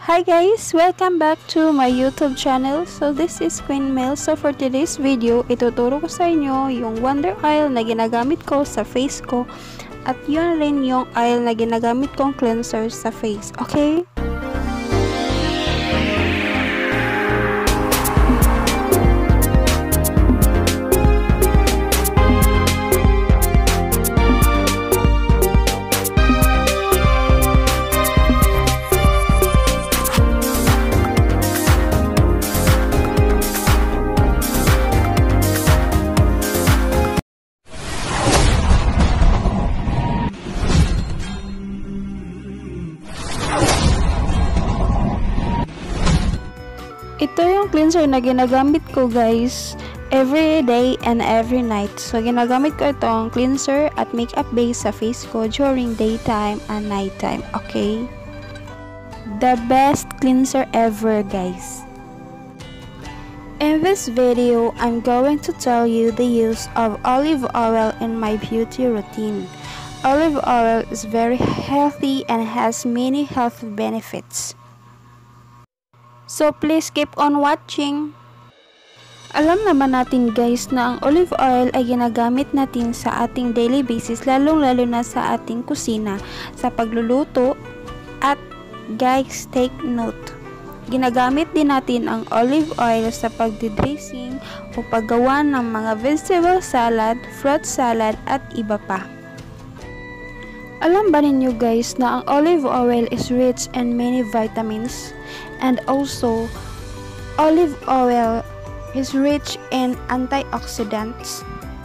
Hi guys! Welcome back to my YouTube channel. So this is Queen Mel. So for today's video, ituturo ko sa inyo yung Wonder Oil na ginagamit ko sa face ko. At yun rin yung oil na ginagamit kong cleanser sa face. Okay? Ito yung cleanser na ginagamit ko guys every day and every night. So ginagamit ko itong cleanser at makeup base sa face ko during daytime and nighttime. Okay? The best cleanser ever guys. In this video, I'm going to tell you the use of olive oil in my beauty routine. Olive oil is very healthy and has many health benefits. So please keep on watching. Alam naman natin guys na ang olive oil ay ginagamit natin sa ating daily basis, lalong-lalo na sa ating kusina, sa pagluluto. At guys, take note, ginagamit din natin ang olive oil sa pagdidressing o paggawa ng mga vegetable salad, fruit salad at iba pa. Alam ba ninyo guys na ang olive oil is rich in many vitamins? And also, olive oil is rich in antioxidants.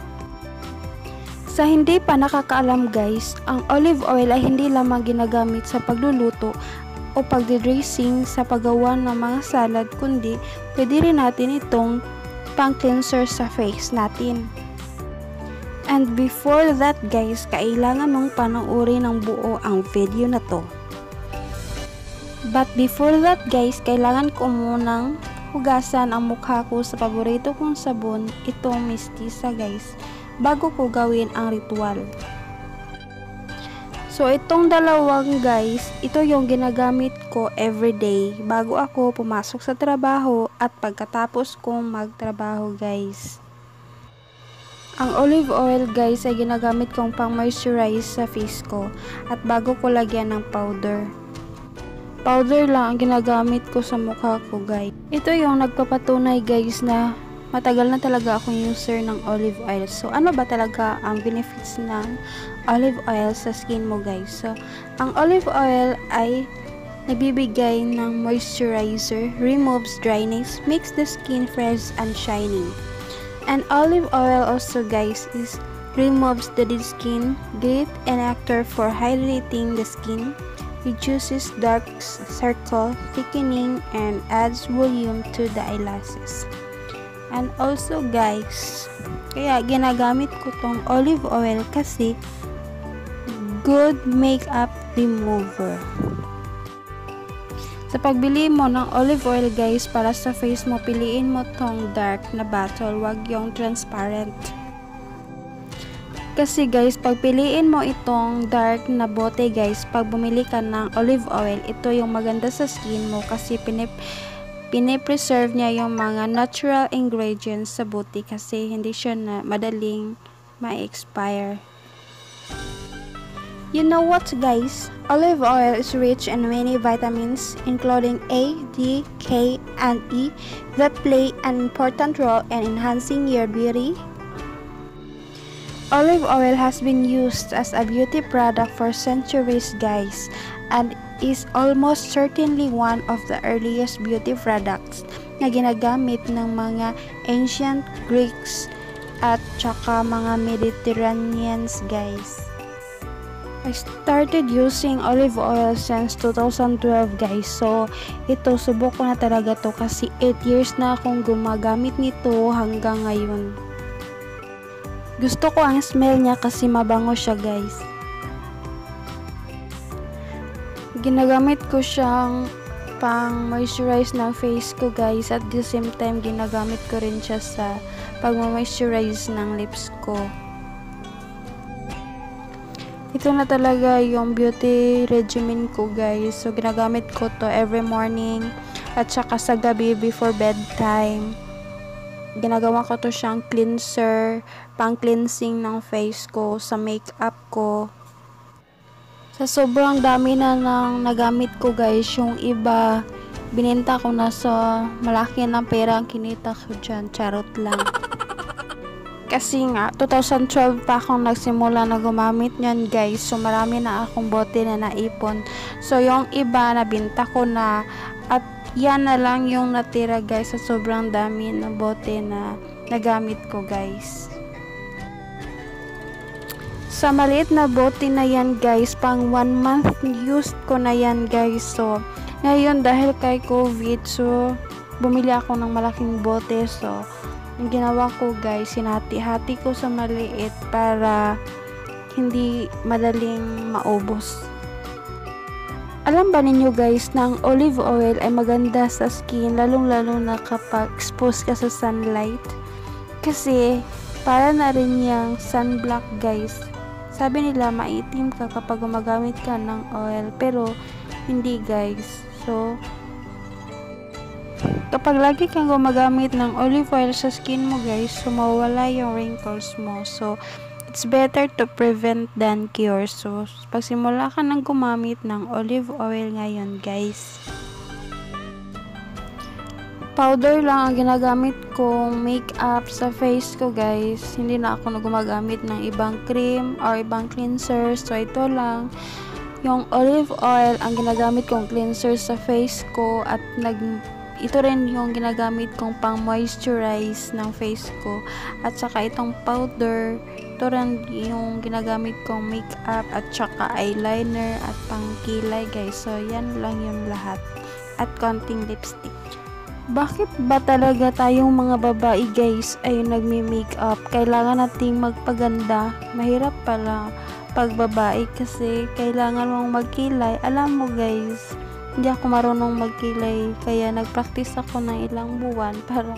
Sa hindi pa nakakaalam guys, ang olive oil ay hindi lamang ginagamit sa pagluluto o pagdidressing sa paggawa ng mga salad, kundi pwede rin natin itong pang-cleanser sa face natin. And before that guys, kailangan mong panoorin ng buo ang video na to. But before that guys, kailangan ko munang hugasan ang mukha ko sa paborito kong sabon, itong Mistisa guys, bago ko gawin ang ritual. So itong dalawang guys, ito yung ginagamit ko everyday bago ako pumasok sa trabaho at pagkatapos kong magtrabaho guys. Ang olive oil guys ay ginagamit kong pang moisturize sa face ko at bago ko lagyan ng powder. Powder lang ang ginagamit ko sa mukha ko guys. Ito yung nagpapatunay guys na matagal na talaga akong user ng olive oil. So ano ba talaga ang benefits ng olive oil sa skin mo guys? So ang olive oil ay nagbibigay ng moisturizer, removes dryness, makes the skin fresh and shining. And olive oil also guys is removes the dead skin, great and actor for hydrating the skin, reduces dark circle, thickening, and adds volume to the eyelashes. And also guys, kaya ginagamit ko tong olive oil kasi good makeup remover. Sa pagbili mo ng olive oil guys para sa face mo, piliin mo tong dark na bottle, wag yung transparent. Kasi guys, pag piliin mo itong dark na bote guys, pag bumili ka ng olive oil, ito yung maganda sa skin mo kasi pinipreserve niya yung mga natural ingredients sa bote kasi hindi siya na madaling ma-expire. You know what guys? Olive oil is rich in many vitamins including A, D, K, and E that play an important role in enhancing your beauty. Olive oil has been used as a beauty product for centuries guys, and is almost certainly one of the earliest beauty products na ginagamit ng mga ancient Greeks at saka mga Mediterraneans guys. I started using olive oil since 2012 guys, so ito subok ko na talaga to kasi 8 years na akong gumagamit nito hanggang ngayon. Gusto ko ang smell niya kasi mabango siya guys. Ginagamit ko siyang pang moisturize ng face ko guys, at the same time ginagamit ko rin siya sa pag-moisturize ng lips ko. Ito na talaga yung beauty regimen ko guys. So ginagamit ko to every morning at saka sa gabi before bedtime. Ginagawa ko to siyang cleanser, pang cleansing ng face ko, sa makeup ko. Sa sobrang dami na nang nagamit ko guys, yung iba binenta ko na sa malaki ng pera ang kinita ko dyan. Charot lang. Kasi nga, 2012 pa akong nagsimula na gumamit nyan guys. So, marami na akong bote na naipon. So, yung iba, nabinta ko na. At yan na lang yung natira guys sa sobrang dami na bote na nagamit ko guys. Sa maliit na bote na yan guys, pang 1 month used ko na yan guys. So, ngayon dahil kay COVID, so, bumili ako ng malaking bote. So, ang ginawa ko guys, sinati-hati ko sa maliit para hindi madaling maubos. Alam ba ninyo guys, na ang olive oil ay maganda sa skin, lalong-lalo na kapag exposed ka sa sunlight. Kasi, para na rin yung sunblock guys. Sabi nila, maitim ka kapag gumagamit ka ng oil, pero hindi guys. So, kapag lagi kang gumagamit ng olive oil sa skin mo guys, so mawala yung wrinkles mo. So, it's better to prevent than cure. So, pagsimula ka nang gumamit ng olive oil ngayon guys. Powder lang ang ginagamit kong makeup sa face ko guys. Hindi na ako gumagamit ng ibang cream or ibang cleanser. So, ito lang. Yung olive oil ang ginagamit kong cleanser sa face ko at ito rin yung ginagamit kong pang moisturize ng face ko. At saka itong powder, ito rin yung ginagamit kong makeup at saka eyeliner at pang kilay guys. So yan lang yung lahat. At konting lipstick. Bakit ba talaga tayong mga babae guys ay nagme-makeup? Kailangan nating magpaganda. Mahirap pala pag babae kasi kailangan mong magkilay. Alam mo guys, hindi ako marunong magkilay, kaya nagpractice ako ng ilang buwan para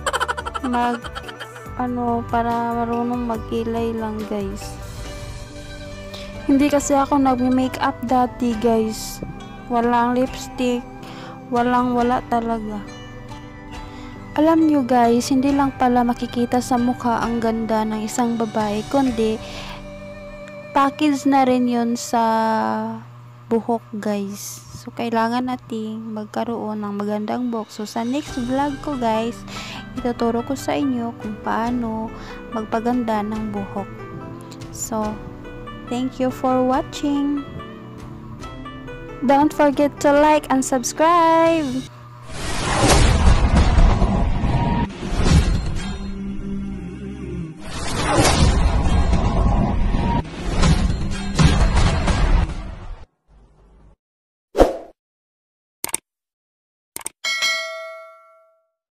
para marunong magkilay lang guys. Hindi kasi ako nagme-makeup dati guys. Walang lipstick, wala talaga. Alam nyo guys, hindi lang pala makikita sa mukha ang ganda ng isang babae, kundi package na rin yun sa buhok guys. So, kailangan nating magkaroon ng magandang buhok. So, sa next vlog ko guys, ituturo ko sa inyo kung paano magpaganda ng buhok. So, thank you for watching. Don't forget to like and subscribe.